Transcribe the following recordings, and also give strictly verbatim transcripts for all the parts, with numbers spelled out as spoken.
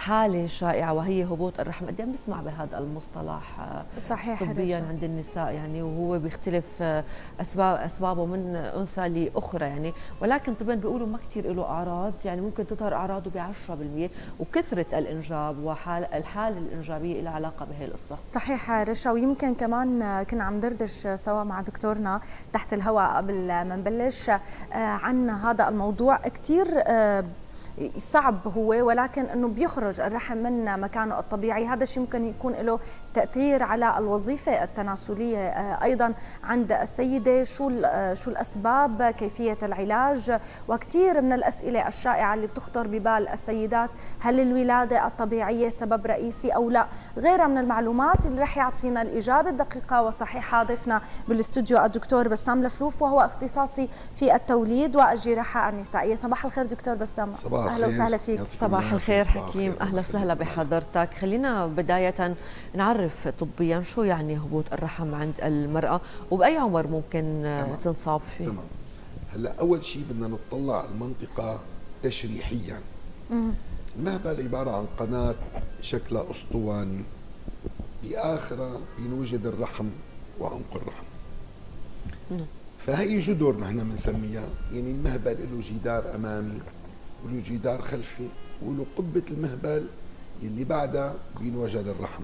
حالة شائعة وهي هبوط الرحم. قد ايه بنسمع بهذا المصطلح صحيح طبيا عند النساء يعني، وهو بيختلف اسباب اسبابه من انثى لاخرى يعني، ولكن طبعا بيقولوا ما كثير له اعراض، يعني ممكن تظهر اعراضه ب عشرة بالمئة، وكثرة الانجاب وحال الحالة الانجابية لها علاقة بهي القصة. صحيح رشا، ويمكن كمان كنا عم دردش سوا مع دكتورنا تحت الهواء قبل ما نبلش عن هذا الموضوع. كثير صعب هو، ولكن انه بيخرج الرحم من مكانه الطبيعي، هذا الشيء ممكن يكون له تاثير على الوظيفه التناسليه ايضا عند السيده. شو شو الاسباب، كيفيه العلاج، وكثير من الاسئله الشائعه اللي بتخطر ببال السيدات. هل الولاده الطبيعيه سبب رئيسي او لا؟ غيرها من المعلومات اللي رح يعطينا الاجابه الدقيقه والصحيحه ضيفنا بالاستوديو الدكتور بسام الفلوف، وهو اختصاصي في التوليد والجراحه النسائيه. صباح الخير دكتور بسام. صباح اهلا وسهلا فيك. صباح الخير حكيم، اهلا وسهلا بحضرتك. خلينا بدايه نعرف طبيا شو يعني هبوط الرحم عند المراه، وباي عمر ممكن تمام. تنصاب فيه؟ تمام. هلا اول شيء بدنا نطلع على المنطقه تشريحيا. المهبل عباره عن قناه شكلها اسطواني، باخرها بنوجد الرحم وعنق الرحم. مم. فهي جدر نحن بنسميها، يعني المهبل له جدار امامي وله جدار خلفي وله قبة المهبل اللي بعدها بينوجد الرحم.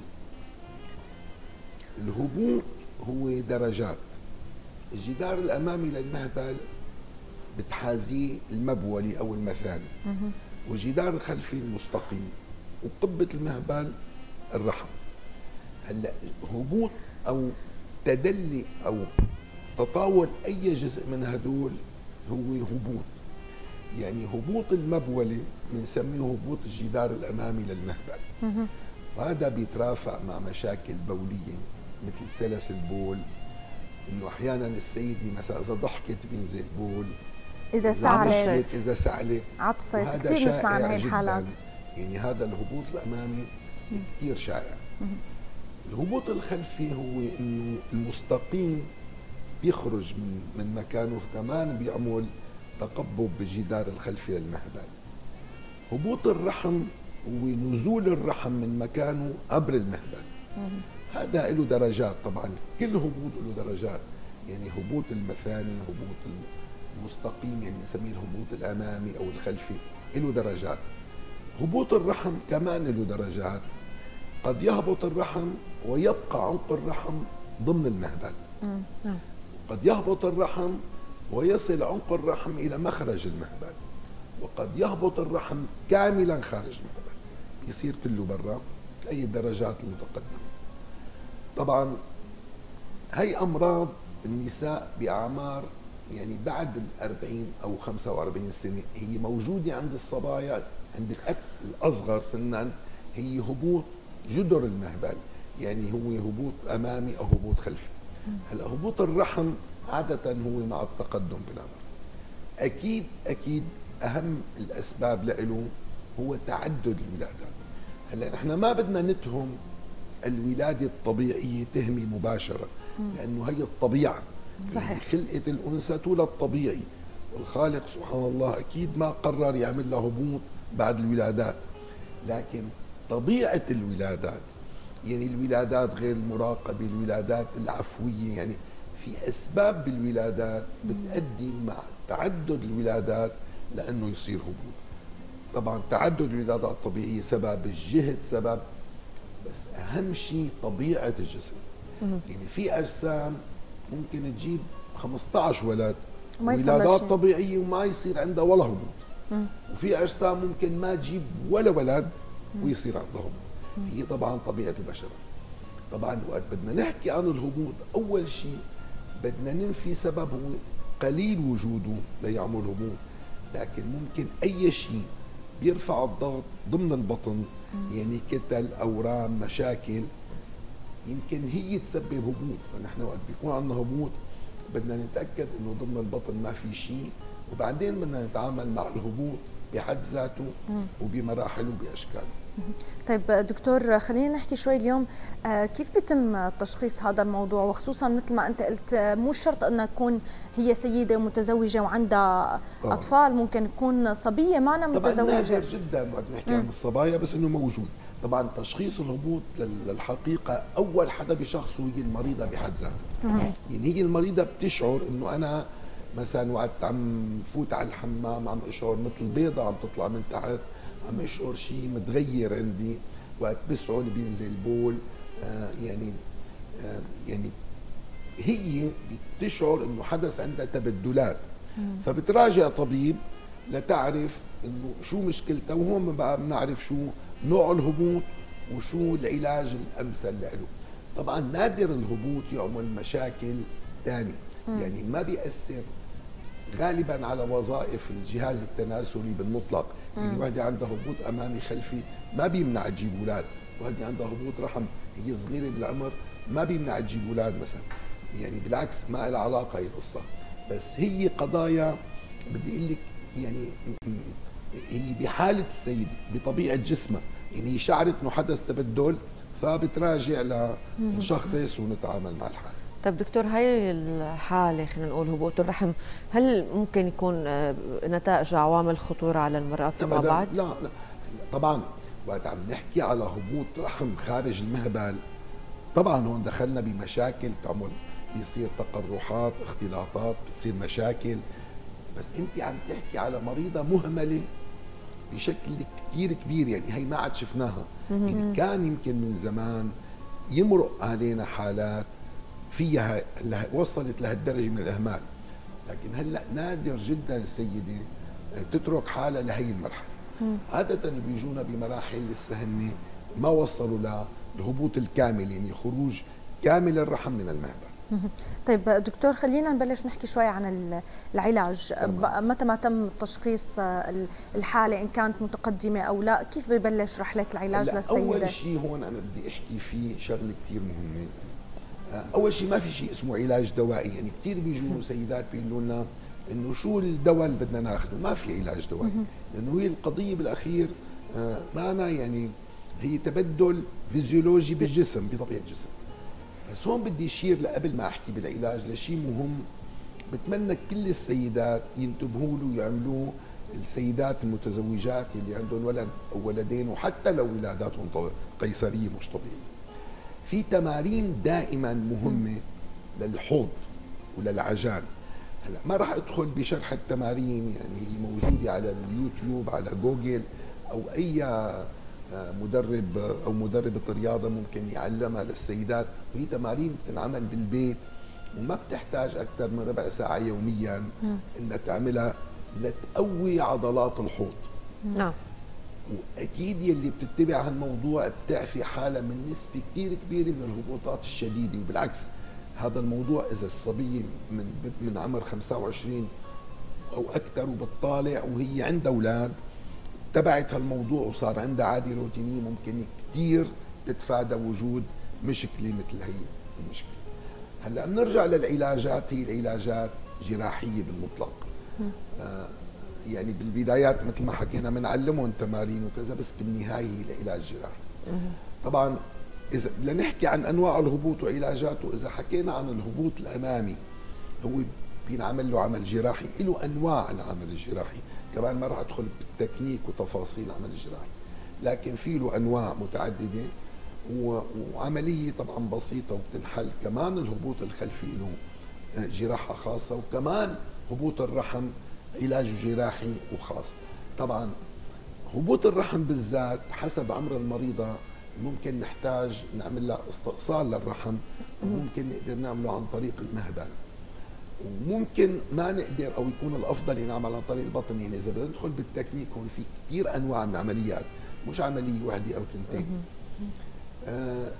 الهبوط هو درجات. الجدار الأمامي للمهبل بتحازيه المبولي أو المثاني، والجدار الخلفي المستقيم، وقبة المهبل الرحم. هلا هبوط أو تدلي أو تطاول أي جزء من هدول هو هبوط. يعني هبوط المبولي بنسميه هبوط الجدار الامامي للمهبل، وهذا بيترافق مع مشاكل بوليه مثل سلس البول، انه احيانا السيده مثلا اذا ضحكت بينزل بول، اذا سعلت اذا سعلت عطست، كثير نسمع عن هي الحالات. يعني هذا الهبوط الامامي كثير شائع. الهبوط الخلفي هو انه المستقيم بيخرج من من مكانه، كمان بيعمل تقبب بالجدار الخلفي للمهبل. هبوط الرحم هو نزول الرحم من مكانه عبر المهبل. هذا له درجات طبعا، كل هبوط له درجات، يعني هبوط المثاني، هبوط المستقيم يعني نسميه الهبوط الامامي او الخلفي له درجات. هبوط الرحم كمان له درجات، قد يهبط الرحم ويبقى عنق الرحم ضمن المهبل، قد يهبط الرحم ويصل عنق الرحم إلى مخرج المهبل، وقد يهبط الرحم كاملا خارج المهبل، يصير كله برا. هي الدرجات المتقدمة. طبعا هي أمراض النساء بأعمار يعني بعد الأربعين أو خمسة وأربعين سنة، هي موجودة عند الصبايا، عند الأصغر سنا، هي هبوط جدر المهبل، يعني هو هبوط أمامي أو هبوط خلفي. هلا هبوط الرحم عادة هو مع التقدم بالعمر. أكيد أكيد أهم الأسباب له هو تعدد الولادات. هلا نحن ما بدنا نتهم الولادة الطبيعية تهمة مباشرة، لأنه هي الطبيعة. صحيح. يعني خلقة الأنثى تولد طبيعي، والخالق سبحان الله أكيد ما قرر يعمل لها هبوط بعد الولادات، لكن طبيعة الولادات، يعني الولادات غير المراقبة، الولادات العفوية، يعني في أسباب بالولادات بتؤدي مع تعدد الولادات لأنه يصير هبوط. طبعا تعدد الولادات الطبيعية سبب، الجهد سبب، بس أهم شيء طبيعة الجسم. يعني في أجسام ممكن تجيب خمسة عشر ولد ولادات طبيعية وما يصير عندها ولا هبوط، وفي أجسام ممكن ما تجيب ولا ولد ويصير عندها هبوط. هي طبعا طبيعة البشر. طبعا وقت بدنا نحكي عن الهبوط، أول شيء بدنا ننفي سبب هو قليل وجوده ليعمل هبوط، لكن ممكن أي شيء بيرفع الضغط ضمن البطن، يعني كتل، أورام، مشاكل، يمكن هي تسبب هبوط. فنحن وقت بيكون عندنا هبوط بدنا نتأكد إنه ضمن البطن ما في شيء، وبعدين بدنا نتعامل مع الهبوط بحد ذاته وبمراحله وباشكاله. طيب دكتور، خلينا نحكي شوي اليوم آه كيف بيتم تشخيص هذا الموضوع، وخصوصا مثل ما انت قلت آه مو شرط انها تكون هي سيده متزوجه وعندها طبعا. اطفال، ممكن تكون صبيه ما أنا متزوجه. طبعا نادر جدا وقت نحكي عن الصبايا، بس انه موجود. طبعا تشخيص الهبوط للحقيقه اول حدا بشخصه هي المريضه بحد ذاتها. يعني هي المريضه بتشعر انه انا مثلا وقت عم فوت على الحمام عم اشعر مثل بيضه عم تطلع من تحت، عم اشعر شيء متغير عندي، وقت بسعل بينزل بول. آه يعني آه يعني هي بتشعر انه حدث عندها تبدلات، فبتراجع طبيب لتعرف انه شو مشكلتها، وهون بقى بنعرف شو نوع الهبوط وشو العلاج الامثل له. طبعا نادر الهبوط يعمل مشاكل ثانيه، يعني ما بيأثر غالبا على وظائف الجهاز التناسلي بالمطلق. يعني وحده عندها هبوط امامي خلفي ما بيمنع تجيب اولاد، وحده عندها هبوط رحم هي صغيره بالعمر ما بيمنع تجيب اولاد مثلا. يعني بالعكس ما لها علاقه هي القصه، بس هي قضايا بدي اقول لك يعني هي بحاله السيده بطبيعه جسمها، يعني هي شعرت انه حدث تبدل فبتراجع لنشخص ونتعامل مع الحاله. طيب دكتور، هاي الحالة خلينا نقول هبوط الرحم، هل ممكن يكون نتائج عوامل خطورة على المرأة فيما بعد؟ لا لا طبعا وقت عم نحكي على هبوط رحم خارج المهبل طبعا هون دخلنا بمشاكل تعمل، بيصير تقرحات، اختلاطات، بتصير مشاكل. بس انت عم تحكي على مريضة مهملة بشكل كثير كبير، يعني هي ما عاد شفناها. يعني كان يمكن من زمان يمرق علينا حالات فيها وصلت لهالدرجه من الاهمال، لكن هلا نادر جدا السيده تترك حالها لهي المرحله. عاده بيجونا بمراحل لسه هن ما وصلوا للهبوط الكامل، يعني خروج كامل الرحم من المهبل. طيب دكتور، خلينا نبلش نحكي شوي عن العلاج. متى ما تم تشخيص الحاله ان كانت متقدمه او لا، كيف ببلش رحله العلاج للسيده؟ اول شيء هون انا بدي احكي فيه شغله كثير مهمه. اول شيء ما في شيء اسمه علاج دوائي، يعني كثير بيجوا سيدات بيقولوا لنا انه شو الدواء اللي بدنا ناخذه، ما في علاج دوائي، لانه هي القضيه بالاخير معنا يعني هي تبدل فيزيولوجي بالجسم بطبيعه الجسم. بس هون بدي اشير لقبل ما احكي بالعلاج لشيء مهم بتمنى كل السيدات ينتبهوا له ويعملوه، السيدات المتزوجات اللي عندهم ولد او ولدين وحتى لو ولاداتهم قيصريه مش طبيعيه. في تمارين دائما مهمه للحوض وللعجان. هلا ما راح ادخل بشرح التمارين، يعني هي موجوده على اليوتيوب على جوجل، او اي مدرب او مدربه رياضه ممكن يعلمها للسيدات، وهي تمارين بتنعمل بالبيت وما بتحتاج اكثر من ربع ساعه يوميا انها تعملها لتقوي عضلات الحوض. نعم. واكيد يلي بتتبع هالموضوع بتعفي حالها من نسبه كثير كبيره من الهبوطات الشديده. وبالعكس هذا الموضوع اذا الصبيه من من عمر خمسة وعشرين او اكثر وبتطالع وهي عندها اولاد تبعت هالموضوع وصار عندها عاده روتينيه، ممكن كثير تتفادى وجود مشكله مثل هي المشكله. هلا بنرجع للعلاجات، هي العلاجات جراحيه بالمطلق. آه يعني بالبدايات مثل ما حكينا بنعلمهم تمارين وكذا، بس بالنهايه هي العلاج جراحي. طبعا اذا لنحكي عن انواع الهبوط وعلاجاته، اذا حكينا عن الهبوط الامامي هو بينعمل له عمل جراحي، له انواع العمل الجراحي، كمان ما راح ادخل بالتكنيك وتفاصيل العمل الجراحي، لكن في له انواع متعدده وعمليه طبعا بسيطه وبتنحل. كمان الهبوط الخلفي له جراحه خاصه، وكمان هبوط الرحم علاج جراحي وخاص. طبعا هبوط الرحم بالذات حسب عمر المريضه ممكن نحتاج نعمل لها استئصال للرحم، وممكن نقدر نعمله عن طريق المهبل، وممكن ما نقدر او يكون الافضل ينعمل عن طريق البطن. يعني اذا بدنا ندخل بالتكنيك هون في كثير انواع من العمليات، مش عمليه واحده او تنتين. آه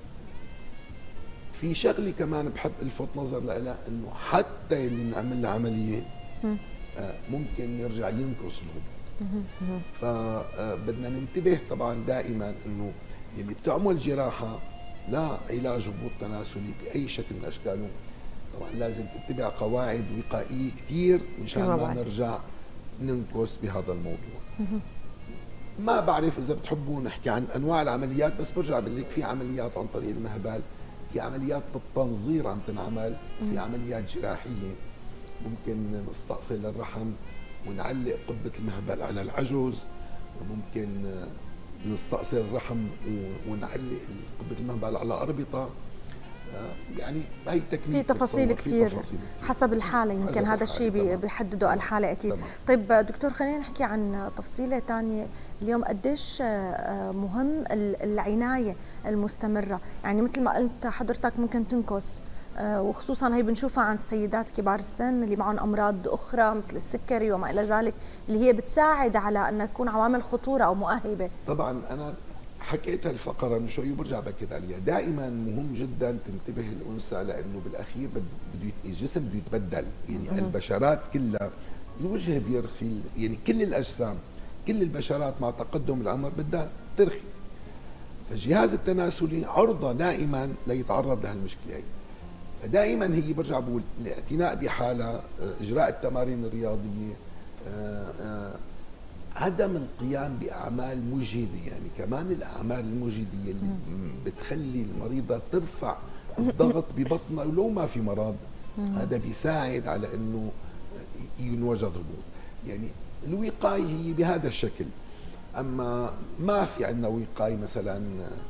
في شغله كمان بحب الفت نظر لها، انه حتى اللي بنعمل له عمليه آه ممكن يرجع ينقص الهبوط. فبدنا ننتبه طبعا دائما انه اللي بتعمل جراحه لا علاج هبوط تناسلي باي شكل من اشكاله طبعا لازم تتبع قواعد وقائيه كثير مشان ما نرجع ننقص بهذا الموضوع. ما بعرف اذا بتحبوا نحكي عن انواع العمليات، بس برجع بقول لك في عمليات عن طريق المهبل، في عمليات بالتنظير عم تنعمل، في عمليات جراحيه ممكن نستأصل الرحم ونعلق قبه المهبل على العجز، وممكن نستأصل الرحم ونعلق قبه المهبل على اربطه. يعني هي تكنيك في تفاصيل كثير حسب الحاله، يمكن هذا الشيء بيحدده الحاله اكيد. تمام. طيب دكتور خلينا نحكي عن تفصيله ثانيه اليوم، قديش مهم العنايه المستمره، يعني مثل ما قلت حضرتك ممكن تنكس، وخصوصا هي بنشوفها عن السيدات كبار السن اللي معهم امراض اخرى مثل السكري وما الى ذلك، اللي هي بتساعد على ان تكون عوامل خطوره او مؤهبه. طبعا انا حكيتها الفقره من شوي وبرجع باكد عليها، دائما مهم جدا تنتبه الانثى لانه بالاخير بده الجسم بده يتبدل، يعني البشرات كلها، الوجه بيرخي، يعني كل الاجسام كل البشرات مع تقدم العمر بدها ترخي، فالجهاز التناسلي عرضه دائما ليتعرض لهالمشكله هي. فدائما هي برجع بقول الاعتناء بحالها، اجراء التمارين الرياضيه، آآ آآ عدم القيام باعمال مجهده، يعني كمان الاعمال المجهده اللي بتخلي المريضه ترفع الضغط ببطنها ولو ما في مرض، هذا بيساعد على انه ينوجد هبوط. يعني الوقايه هي بهذا الشكل، اما ما في عندنا وقايه مثلا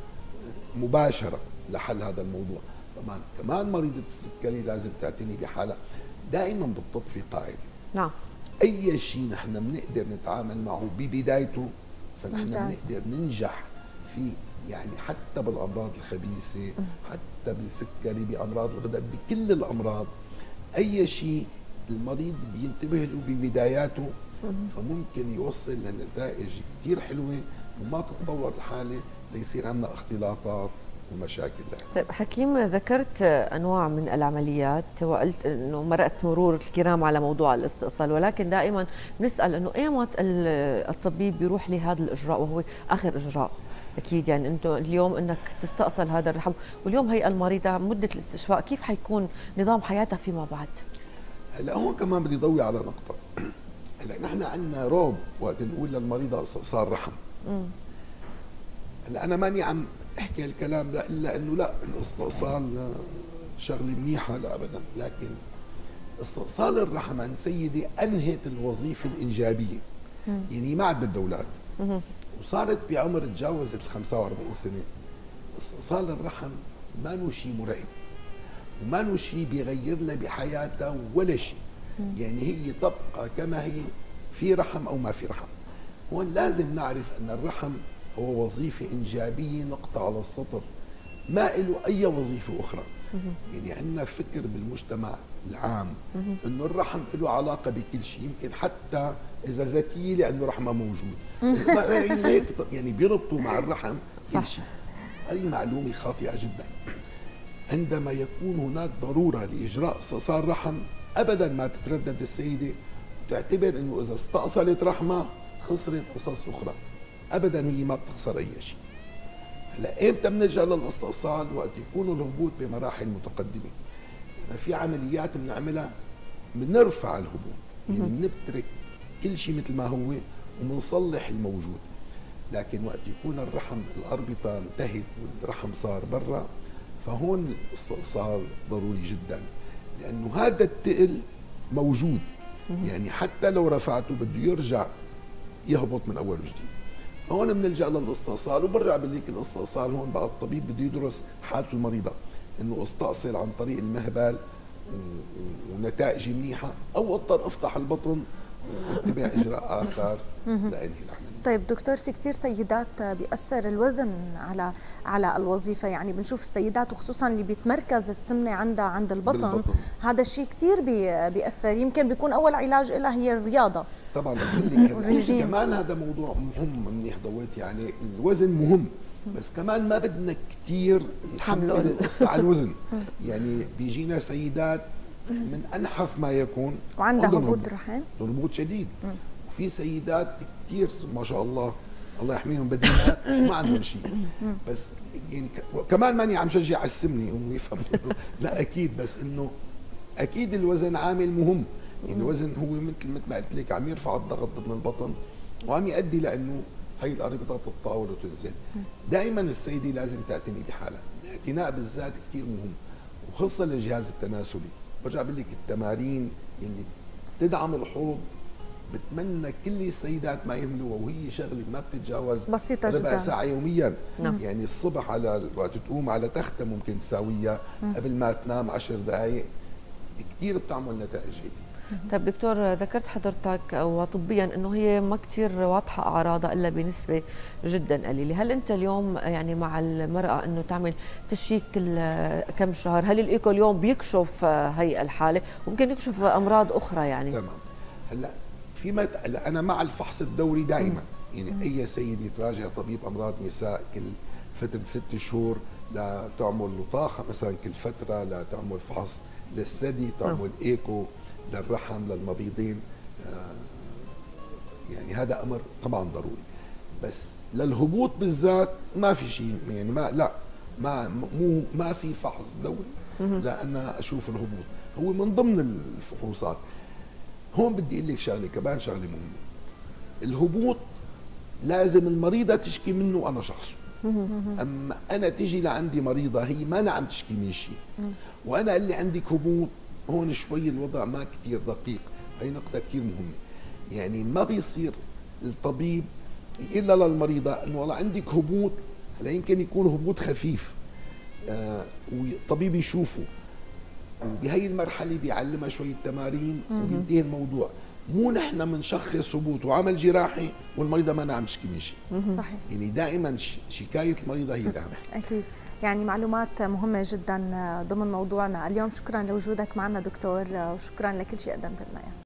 مباشره لحل هذا الموضوع. طبعا كمان مريضه السكري لازم تعتني بحالها، دائما بالطب في قاعده، نعم، اي شيء نحن بنقدر نتعامل معه ببدايته فنحن بنقدر ننجح فيه، يعني حتى بالامراض الخبيثه، حتى بالسكري، بامراض الغدد، بكل الامراض اي شيء المريض بينتبه له ببداياته فممكن يوصل لنتائج كثير حلوه وما تتطور الحاله ليصير عندنا اختلاطات ومشاكل. طيب حكيم، ذكرت انواع من العمليات وقلت انه مرقت مرور الكرام على موضوع الاستئصال، ولكن دائما بنسال انه ايمت الطبيب بيروح لهذا الاجراء وهو اخر اجراء؟ اكيد يعني انتم اليوم انك تستأصل هذا الرحم، واليوم هي المريضه مده الاستشفاء كيف حيكون نظام حياتها فيما بعد؟ هلا هون كمان بدي ضوي على نقطه. هلا نحن عندنا روب وقت نقول للمريضه استئصال رحم. هلا انا ماني عم احكي الكلام ده الا انه لا الاستئصال شغله منيحه، لا ابدا، لكن استئصال الرحم عن سيدي انهت الوظيفه الانجابيه، يعني ما عاد بدها اولاد وصارت بعمر تجاوزت ال خمسة وأربعين سنه. استئصال الرحم ما له شيء مرعب وما له شيء بيغير لها بحياتها ولا شيء، يعني هي تبقى كما هي، في رحم او ما في رحم. هون لازم نعرف ان الرحم هو وظيفة إنجابية نقطة على السطر، ما له أي وظيفة أخرى. يعني عندنا فكر بالمجتمع العام إنه الرحم له علاقة بكل شيء، يمكن حتى إذا ذكية لأنه رحمها موجود يعني بيربطوا مع الرحم كل شيء. هذه معلومة خاطئة جدا. عندما يكون هناك ضرورة لإجراء استئصال رحم أبدا ما تتردد السيدة وتعتبر إنه إذا استأصلت رحمها خسرت قصص أخرى، ابدا هي ما بتخسر اي شيء. هلا امتى بنلجا للاستئصال؟ وقت يكونوا الهبوط بمراحل متقدمه. يعني في عمليات بنعملها بنرفع الهبوط، يعني بنترك كل شيء مثل ما هو وبنصلح الموجود. لكن وقت يكون الرحم الاربطه انتهت والرحم صار برا، فهون الاستئصال ضروري جدا، لانه هذا الثقل موجود، يعني حتى لو رفعته بده يرجع يهبط من اول وجديد. هون بنلجا للاستئصال، وبرجع بقول لك الاستئصال هون بقى الطبيب بده يدرس حاله المريضه، انه استأصل عن طريق المهبل ونتائج منيحه، او اضطر افتح البطن واتبع اجراء اخر لانهي العمليه. طيب دكتور، في كثير سيدات بيأثر الوزن على على الوظيفه، يعني بنشوف السيدات وخصوصا اللي بيتمركز السمنه عندها عند البطن, بالبطن. هذا الشيء كثير بيأثر، يمكن بيكون اول علاج لها هي الرياضه. طبعا كمان هذا موضوع مهم منيح ضويت، يعني الوزن مهم بس كمان ما بدنا كثير نحمل القصه على الوزن. يعني بيجينا سيدات من انحف ما يكون وعندها هبوط رحم، هبوط شديد، وفي سيدات كثير ما شاء الله الله يحميهم بديهات وما عندهم شيء. بس يعني كمان ماني عم شجع على السمنه انه يفهم لا اكيد، بس انه اكيد الوزن عامل مهم. يعني الوزن هو مثل مثل ما قلت لك عم يرفع الضغط ضمن البطن وعم يؤدي لانه هي الاربطه تتطاول وتنزل. دائما السيده لازم تعتني بحالها، الاعتناء بالذات كثير مهم، وخصوصا للجهاز التناسلي. برجع بقول لك التمارين اللي بتدعم الحوض بتمنى كل السيدات ما يهملوها، وهي شغله ما بتتجاوز بسيطه جدا، ربع ساعه يوميا. نعم. يعني الصبح على وقت تقوم على تختة ممكن تساويها قبل ما تنام عشر دقائق، كثير بتعمل نتائج هيك. طيب دكتور، ذكرت حضرتك وطبيا انه هي ما كثير واضحه اعراضها الا بنسبه جدا قليله، هل انت اليوم يعني مع المراه انه تعمل تشيك كل كم شهر؟ هل الايكو اليوم بيكشف هي الحاله وممكن يكشف امراض اخرى يعني؟ تمام. هلا فيما هلا انا مع الفحص الدوري دائما، يعني اي سيده تراجع طبيب امراض نساء كل فتره ست شهور، لا تعمل لطاخه مثلا كل فتره، لا تعمل فحص للثدي، تعمل ايكو للرحم للمبيضين. آه يعني هذا امر طبعا ضروري، بس للهبوط بالذات ما في شيء، يعني ما لا ما مو ما في فحص دوري لان اشوف الهبوط، هو من ضمن الفحوصات. هون بدي اقول لك شغله كمان، شغله مهمه. الهبوط لازم المريضه تشكي منه وانا شخصه. اما انا تيجي لعندي مريضه هي ما أنا عم تشكي من شيء وانا قال لي عندك هبوط، هون شوي الوضع ما كثير دقيق. هي نقطه كثير مهمه، يعني ما بيصير الطبيب الا للمريضه انه والله عندك هبوط، هلا يمكن يكون هبوط خفيف آه والطبيب يشوفه وبهي المرحله بيعلمها شويه تمارين وبينتهي الموضوع. مو نحن بنشخص هبوط وعمل جراحي والمريضه ما عم تشكي من شيء. صحيح. يعني دائما شكايه المريضه هي الاهم. اكيد. يعني معلومات مهمه جدا ضمن موضوعنا اليوم. شكرا لوجودك معنا دكتور، وشكرا لكل شيء قدمت لنا.